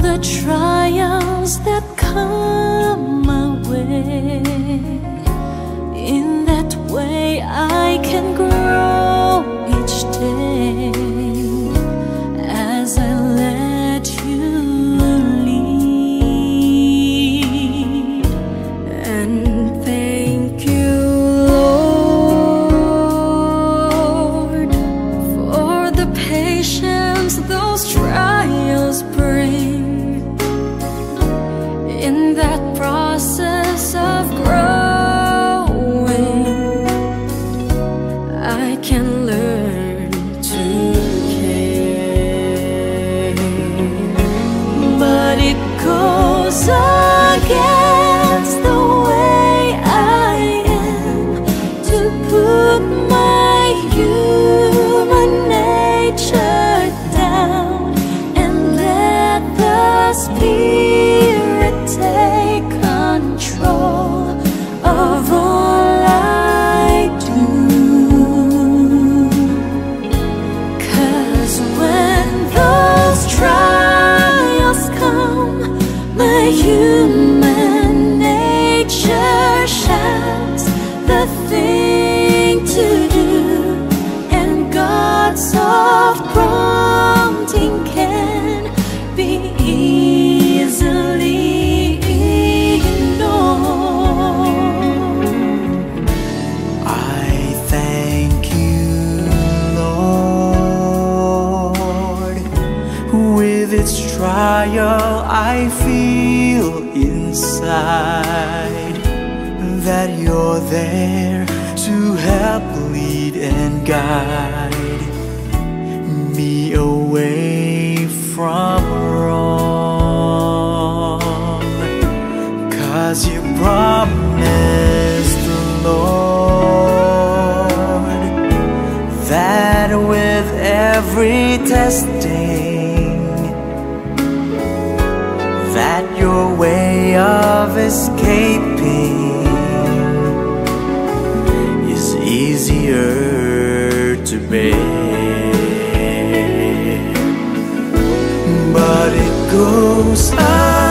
the trials that come my way. In that way I can grow each day as I let you lead. And thank you, Lord, for the patience those trials bring. In that process of growing, I can learn to care. But it goes against the way I am to put my human nature down and let the Spirit take control of all I do. 'Cause when those trials come, my human nature shouts the thing to do, and God's soft prompting can be easily ignored. I thank you, Lord. With its trial I feel inside that you're there to help lead and guide me away from wrong. 'Cause you promised, Lord, that with every testing, that your way of escaping is easier to bear. But it goes